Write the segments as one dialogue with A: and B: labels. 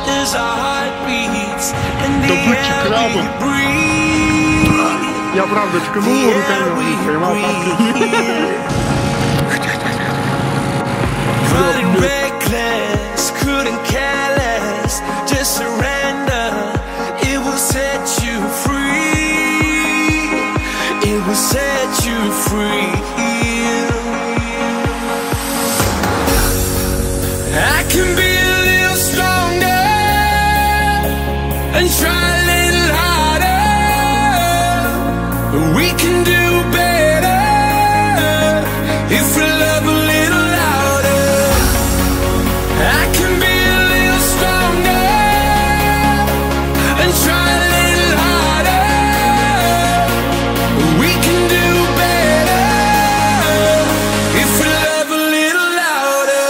A: as our heart beats and the
B: Будьте
A: air we
B: крабом.
A: breathe.
B: Я правда ткнул
A: The air
B: руками,
A: we
B: не поймал
A: breathe. Running reckless, couldn't care less. Just surrender, it will set you free. It will set you free. I can be a little stronger and try a little harder. We can do better if we love a little louder. I can be a little stronger and try a little harder. We can do better if we love a little louder.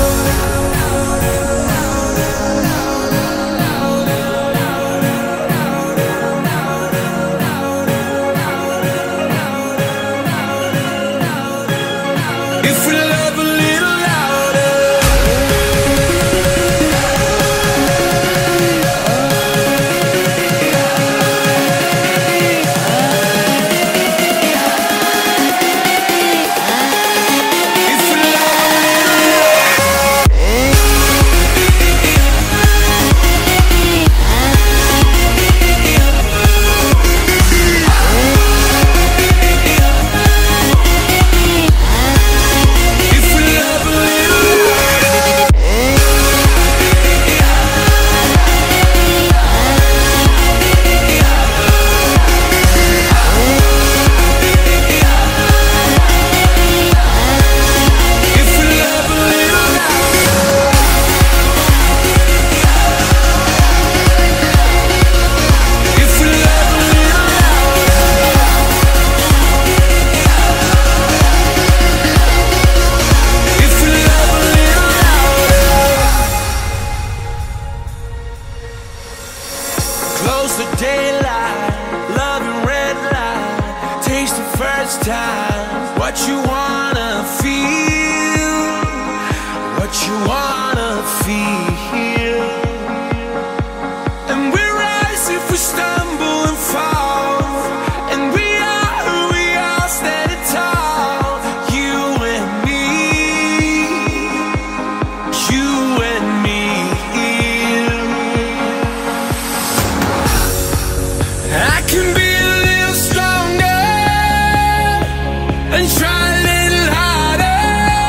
A: If we love a little louder. If we love a If we love a little If we love a little If we love a little If we love a little Close the daylight, loving red light. Taste the first time what you wanna feel, what you wanna feel. And we rise if we stumble and fall, and we are standing tall. You and me, you and me. I can be a little stronger and try a little harder.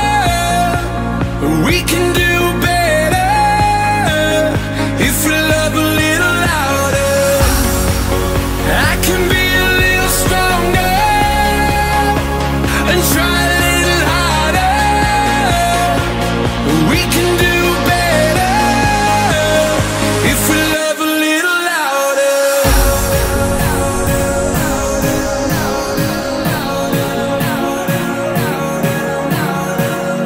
A: We can do better if we love a little louder. I can be a little stronger and try a little harder. We can do better if we love a little louder.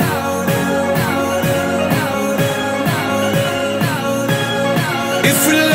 A: If we